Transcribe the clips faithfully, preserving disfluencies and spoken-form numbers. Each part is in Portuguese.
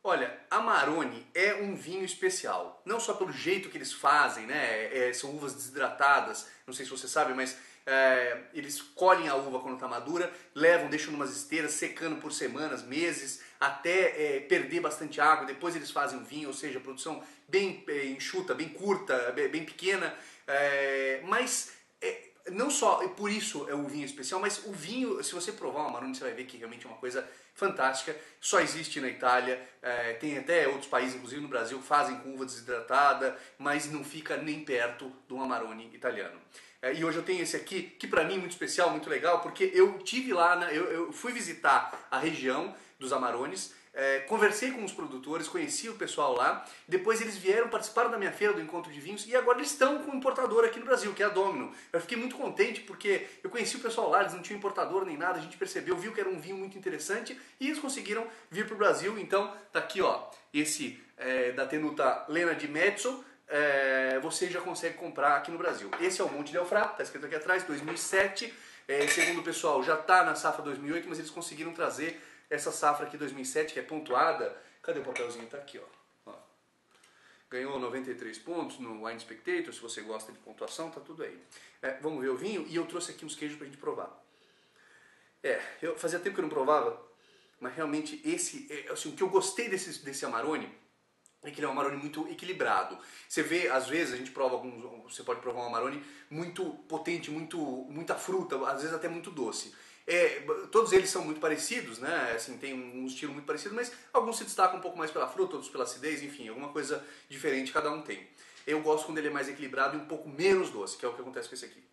Olha, Amarone é um vinho especial, não só pelo jeito que eles fazem, né? É, são uvas desidratadas, não sei se você sabe, mas é, eles colhem a uva quando está madura, levam, deixam em umas esteiras, secando por semanas, meses, até é, perder bastante água, depois eles fazem o vinho, ou seja, produção bem é, enxuta, bem curta, bem, bem pequena, é, mas... É, não só por isso é o vinho especial, mas o vinho, se você provar o Amarone, você vai ver que realmente é uma coisa fantástica. Só existe na Itália, é, tem até outros países, inclusive no Brasil, que fazem com uva desidratada, mas não fica nem perto do Amarone italiano. É, e hoje eu tenho esse aqui, que pra mim é muito especial, muito legal, porque eu tive lá, na, eu, eu fui visitar a região dos Amarones, é, conversei com os produtores, conheci o pessoal lá, depois eles vieram, participaram da minha feira do Encontro de Vinhos e agora eles estão com um importador aqui no Brasil, que é a Domino. Eu fiquei muito contente porque eu conheci o pessoal lá, eles não tinham importador nem nada, a gente percebeu, viu que era um vinho muito interessante e eles conseguiram vir para o Brasil. Então tá aqui, ó, esse é, da Tenuta Lena di Mezzo, é, você já consegue comprar aqui no Brasil. Esse é o Monte del Fra, tá escrito aqui atrás, dois mil e sete, é, segundo o pessoal já tá na safra dois mil e oito, mas eles conseguiram trazer essa safra aqui dois mil e sete, que é pontuada. Cadê o papelzinho? Tá aqui, ó. ó. Ganhou noventa e três pontos no Wine Spectator, se você gosta de pontuação, tá tudo aí. É, vamos ver o vinho, e eu trouxe aqui uns queijos pra gente provar. É, eu fazia tempo que eu não provava, mas realmente esse, assim, o que eu gostei desse, desse Amarone é que ele é um Amarone muito equilibrado. Você vê, às vezes, a gente prova alguns, você pode provar um Amarone muito potente, muito, muita fruta, às vezes até muito doce. É, todos eles são muito parecidos, né? Assim, tem um estilo muito parecido, mas alguns se destacam um pouco mais pela fruta, outros pela acidez, enfim, alguma coisa diferente cada um tem. Eu gosto quando ele é mais equilibrado e um pouco menos doce, que é o que acontece com esse aqui.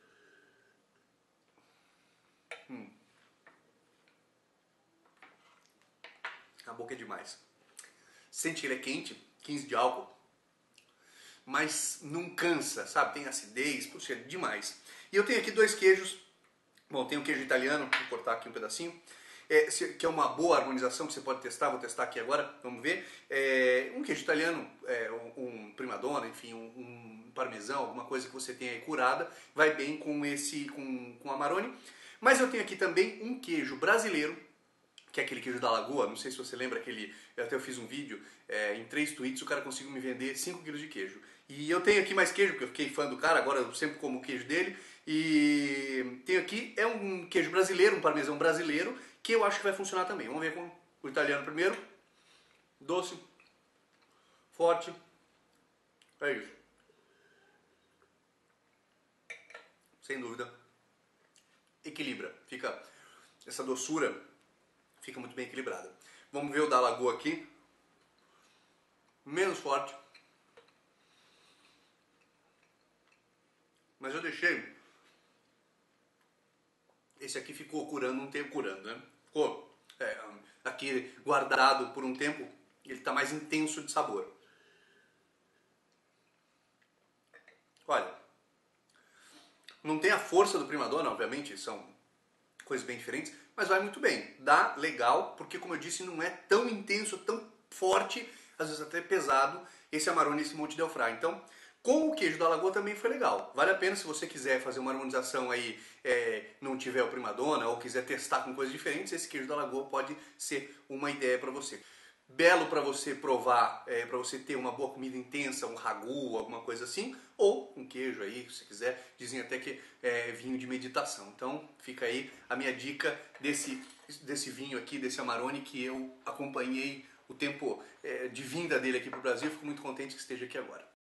Hum. A boca é demais. Sente que ele é quente, quinze de álcool, mas não cansa, sabe? Tem acidez, puxa, é demais. E eu tenho aqui dois queijos. Bom, tem um queijo italiano, vou cortar aqui um pedacinho, é, que é uma boa harmonização que você pode testar, vou testar aqui agora, vamos ver. É, um queijo italiano, é, um, um primadonna, enfim, um, um parmesão, alguma coisa que você tenha aí curada, vai bem com esse, com, com Amarone. Mas eu tenho aqui também um queijo brasileiro, que é aquele queijo da Lagoa, não sei se você lembra aquele, eu até eu fiz um vídeo, é, em três tweets o cara conseguiu me vender cinco quilos de queijo. E eu tenho aqui mais queijo, porque eu fiquei fã do cara, agora eu sempre como o queijo dele. E tenho aqui, é um queijo brasileiro, um parmesão brasileiro, que eu acho que vai funcionar também. Vamos ver com o italiano primeiro. Doce, forte, é isso. Sem dúvida. Equilibra, fica essa doçura, fica muito bem equilibrada. Vamos ver o da Lagoa aqui. Menos forte. Mas eu deixei... Esse aqui ficou curando um tempo, curando, né? Ficou é, aqui guardado por um tempo, ele está mais intenso de sabor. Olha, não tem a força do Primadonna, obviamente, são coisas bem diferentes, mas vai muito bem. Dá legal, porque como eu disse, não é tão intenso, tão forte, às vezes até pesado, esse Amarone, esse Monte del Fra. Então, com o queijo da Lagoa também foi legal. Vale a pena se você quiser fazer uma harmonização aí, é, não tiver o Primadonna, ou quiser testar com coisas diferentes, esse queijo da Lagoa pode ser uma ideia para você. Belo para você provar, é, para você ter uma boa comida intensa, um ragu, alguma coisa assim, ou um queijo aí, se você quiser. Dizem até que é vinho de meditação. Então fica aí a minha dica desse, desse vinho aqui, desse Amarone, que eu acompanhei o tempo é, de vinda dele aqui para o Brasil. Fico muito contente que esteja aqui agora.